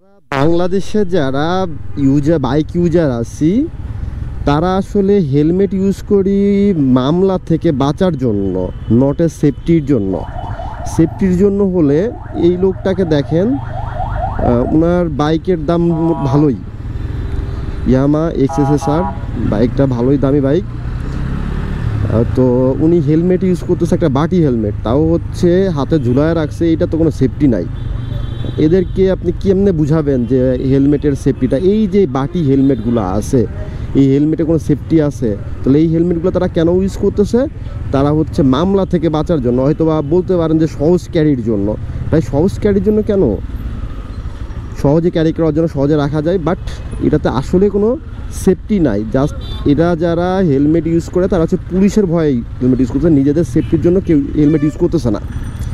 বাংলাদেশে যারা bike user আছি তারা আসলে হেলমেট ইউজ করি মামলা থেকে বাঁচার জন্য, নট এ সেফটির জন্য হলে এই লোকটাকে দেখেন, ওনার বাইকের দাম ভালোই, ইয়ামা XSR বাইকটা ভালোই দামি বাইক। তো উনি হেলমেট ইউজ করতেছে, একটা বাটি হেলমেট, তাও হচ্ছে হাতে ঝুলায় রাখছে। এটা তো কোনো সেফটি নাই। এদেরকে আপনি কেমনে বুঝাবেন যে হেলমেটের সেফটিটা? এই যে বাটি হেলমেটগুলো আছে, এই হেলমেটে কোনো সেফটি আছে? তাহলে এই হেলমেটগুলো তারা কেন ইউজ করতেছে? তারা হচ্ছে মামলা থেকে বাঁচার জন্য, হয়তো বা বলতে পারেন যে সহজ ক্যারির জন্য। তাই সহজ ক্যারির জন্য কেন? সহজে ক্যারি করার জন্য সহজে রাখা যায়, বাট এটাতে আসলে কোনো সেফটি নাই। জাস্ট এরা যারা হেলমেট ইউজ করে তারা হচ্ছে পুলিশের ভয়ে হেলমেট ইউজ করতেছে, নিজেদের সেফটির জন্য কেউ হেলমেট ইউজ করতেছে না।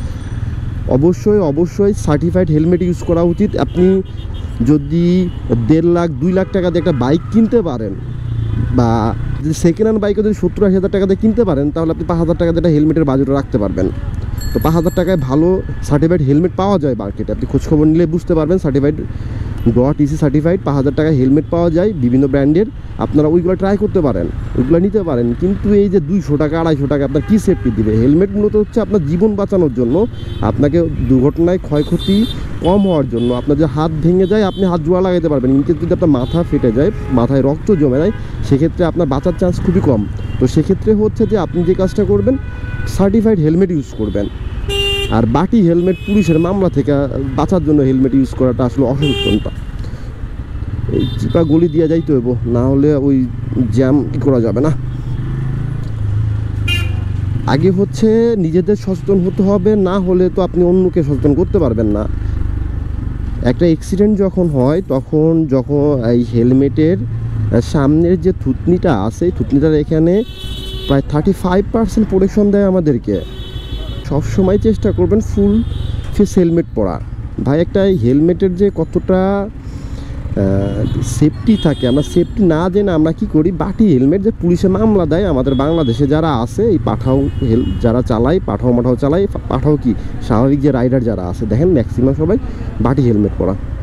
অবশ্যই সার্টিফাইড হেলমেট ইউজ করা উচিত। আপনি যদি 1.5 লাখ 2 লাখ টাকা দিয়ে একটা বাইক কিনতে পারেন, বা যদি সেকেন্ড হ্যান্ড বাইকে যদি 70-80 হাজার টাকা দিয়ে কিনতে পারেন, তাহলে আপনি 5,000 টাকা দিয়ে একটা হেলমেটের বাজেটও রাখতে পারবেন। তো 5,000 টাকায় ভালো সার্টিফাইড হেলমেট পাওয়া যায় মার্কেটে। আপনি খোঁজখবর নিলে বুঝতে পারবেন, সার্টিফাইড .EC সার্টিফাইড 5,000 টাকায় হেলমেট পাওয়া যায় বিভিন্ন ব্র্যান্ডের। আপনারা ওইগুলো ট্রাই করতে পারেন, ওইগুলো নিতে পারেন। কিন্তু এই যে 200 টাকা 250 টাকা আপনার কী সেফটি দিবে? হেলমেট মূলত হচ্ছে আপনার জীবন বাঁচানোর জন্য, আপনাকে দুর্ঘটনায় ক্ষয়ক্ষতি কম হওয়ার জন্য। আপনার যে হাত ভেঙে যায়, আপনি হাত জোড়া লাগাতে পারবেন, কিন্তু যদি আপনার মাথা ফেটে যায়, মাথায় রক্ত জমে যায়, সেক্ষেত্রে আপনার বাঁচার চান্স খুবই কম। তো সেক্ষেত্রে হচ্ছে যে আপনি যে কাজটা করবেন, সার্টিফাইড হেলমেট ইউজ করবেন। আর বাটি হেলমেট পুলিশের মামলা থেকে বাঁচার জন্য হেলমেট ইউজ করাটা আসলে অসচেতনতা। এই চিপা গলি দিয়ে যাইতে হইব, না হলে ওই জ্যাম করা যাবে না। আগে হচ্ছে নিজেদের সচেতন হতে হবে, না হলে তো আপনি অন্যকে সচেতন করতে পারবেন না। একটা অ্যাক্সিডেন্ট যখন হয়, তখন এই হেলমেটের সামনের যে থুতনিটা আছে, এই থুতনিটার এখানে প্রায় 35% প্রোটেকশন দেয় আমাদেরকে। সবসময় চেষ্টা করবেন ফুল ফেস হেলমেট পরা। ভাই, একটা হেলমেটের যে কতটা সেফটি থাকে, আমরা সেফটি না জেনে আমরা কি করি, বাটি হেলমেট যে পুলিশে মামলা দেয়। আমাদের বাংলাদেশে যারা আছে, এই যারা চালায়, পাঠাও কি স্বাভাবিক যে রাইডার যারা আছে, দেখেন ম্যাক্সিমাম সবাই বাটি হেলমেট পরা।